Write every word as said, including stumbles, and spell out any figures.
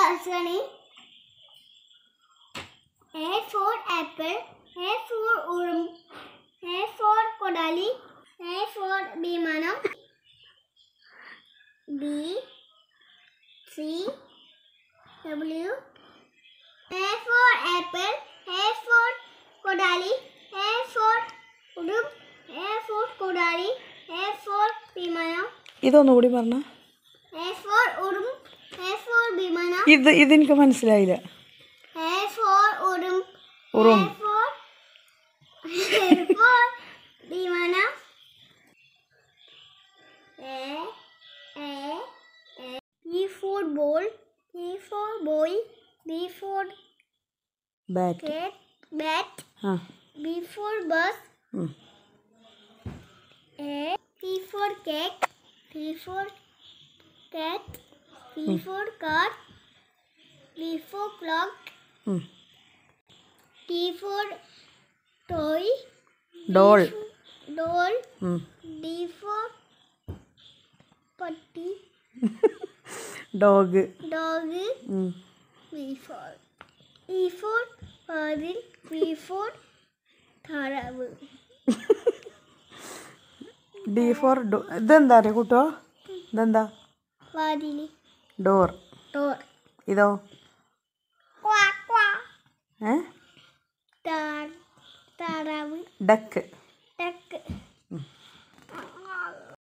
Sunny. A for apple. A for urum. A for kodali. A for bimanam. B C W. A for apple. A for kodali. A for urum. A for kodali. A for bimanam. ഇതൊന്നുകൂടി പറഞ്ഞ. A for urum. A for bimanam. ഇത് ഇതെനിക്ക് മനസ്സിലായില്ല. A for urum. ഉറും. A for A for bimanam. A A A. B for ball. B for boy. B for bat. cat. Bat. ആ. B for bus. ഉം. A. C for cake. C for cat. C for car. D for clock. ഉം. T for toy. Doll. Doll. ഉം. D for putty. Dog. Dog. ഉം. V for E for Fadil. V for Tharavu. D for ഡോ. ഇതെന്താ അറിയോ കൂട്ടോ? ഇതെന്താ? Fadili. Door. Door. ഇതോ? Quack quack. ഏ? Tar. Tharavu. ഡക്ക്. Duck.